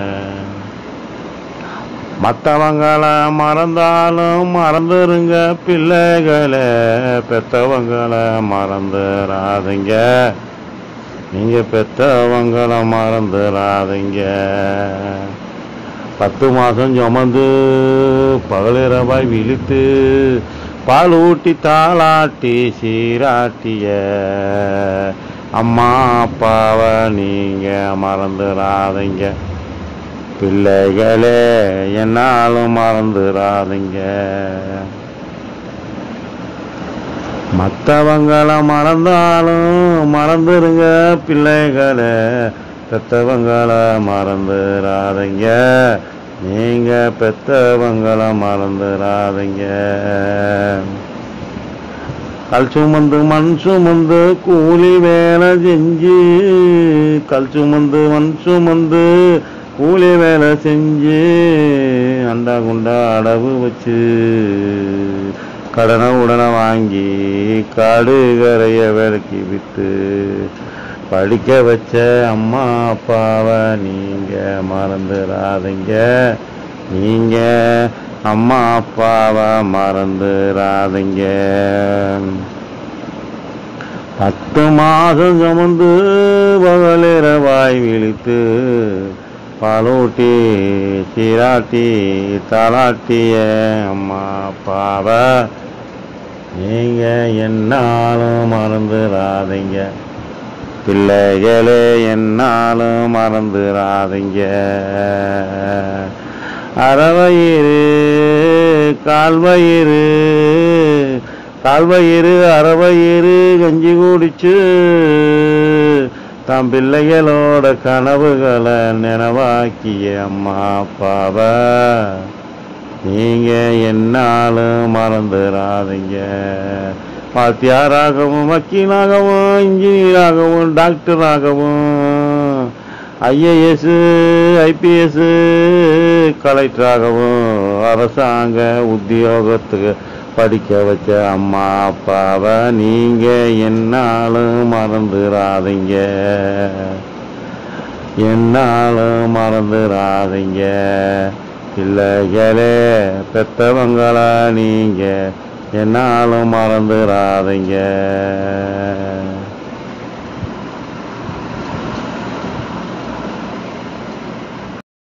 மற்றவங்களை மறந்தாலும் மறந்துருங்க பிள்ளைகளை, பெற்றவங்களை மறந்துடாதீங்க, நீங்க பெற்றவங்களை மறந்துடாதீங்க. 10 மாதம் சுமந்து பகலிரவாய் விழித்து பால் ஊட்டி தாளாட்டி சீராட்டிய அம்மா அப்பாவை நீங்க மறந்துடாதீங்க, பிள்ளைகளே என்னாலும் மறந்துடாதீங்க. மற்றவங்களை மறந்தாலும் மறந்துடுங்க பிள்ளைகளை, பெற்றவங்களை மறந்துடாதீங்க, நீங்க பெற்றவங்களை மறந்துடாதீங்க. கல் சுமந்து மண் சுமந்து கூலி வேலை செஞ்சு, கல் சுமந்து மண் சுமந்து கூலி வேலை செஞ்சு அண்டா குண்டா அடவு வச்சு கடனை உடனே வாங்கி காடு கரைய விலைக்கு விட்டு படிக்க வச்ச அம்மா அப்பாவை நீங்க மறந்துடாதீங்க, நீங்க அம்மா அப்பாவை மறந்துடாதீங்க. 10 மாதம் சுமந்து பகலிரவாய் விழித்து பாலூட்டி சீராட்டி தாளாட்டிய அம்மா அப்பாவை நீங்க என்னாலும் மறந்துடாதீங்க, பிள்ளைகளே என்னாலும் மறந்துடாதீங்க. அறவயிறு கால்வயிறு கால்வயிறு அறவயிறு கஞ்சி குடிச்சு தம் பிள்ளைகளோட கனவுகளை நினைவாக்கிய அம்மா அப்பாவை நீங்க என்னாலும் மறந்துடாதீங்க. வாத்தியாராகவும் வக்கீலாகவும் இன்ஜினியராகவும் டாக்டராகவும் IAS IPS கலெக்டராகவும் அரசாங்க உத்தியோகத்துக்கு படிக்க வச்ச அம்மா அப்பாவை நீங்க என்னாலும் மறந்துடாதீங்க, என்னாலும் மறந்துடாதீங்க. பிள்ளைகளே பெற்றவங்கள நீங்க என்னாலும் மறந்துடாதீங்க.